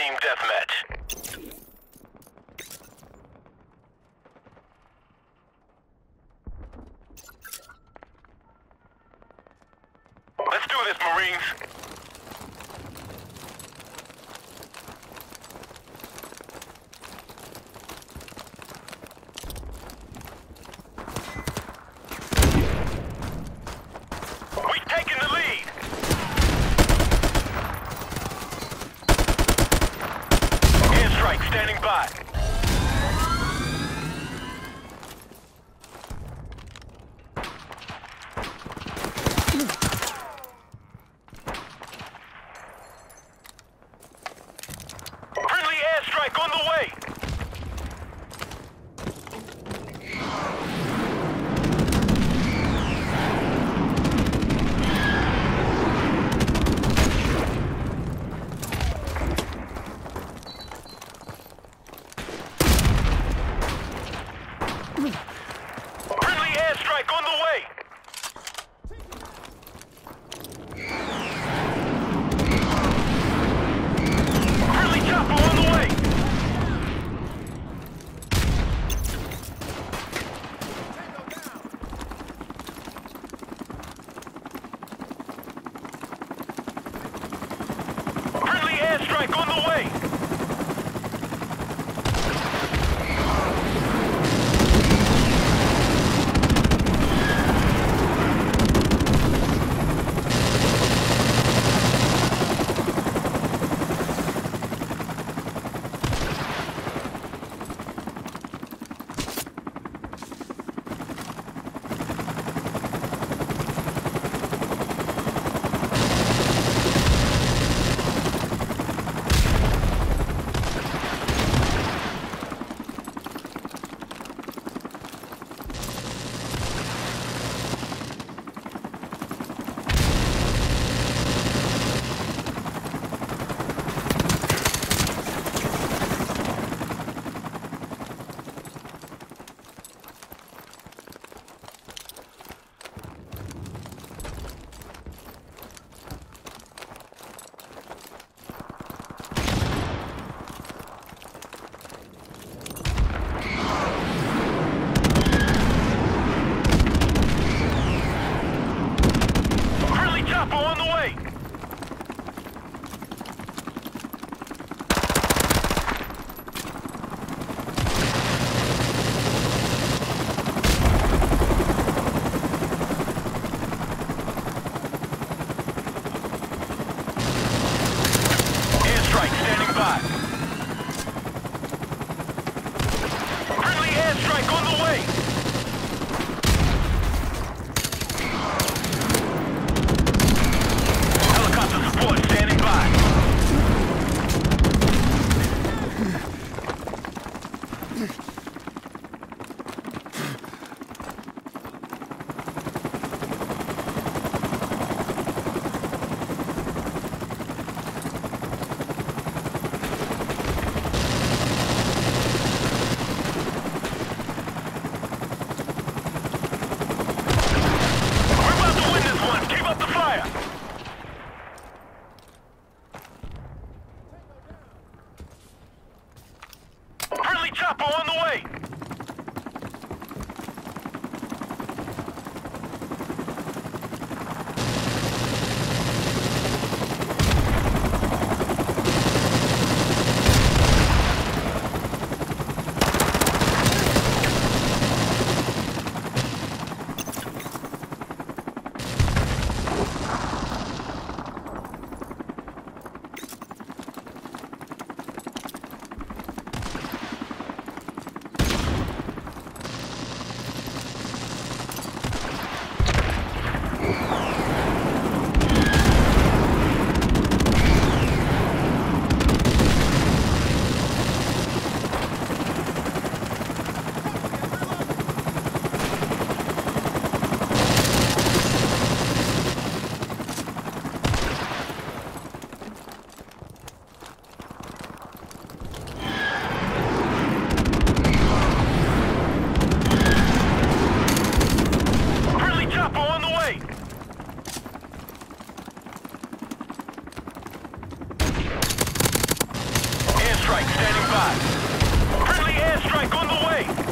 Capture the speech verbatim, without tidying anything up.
Team deathmatch. Let's do this, Marines. We've taken the lead. Airstrike standing by. Friendly airstrike on the way. Friendly airstrike on the way. Friendly chopper on the way. Friendly airstrike on the way. Friendly chopper on the way. Airstrike standing by. Friendly airstrike on the way. Helicopter support standing by. We're about to win this one. Keep up the fire. Friendly chopper on the way. airstrike standing by. Friendly airstrike on the way.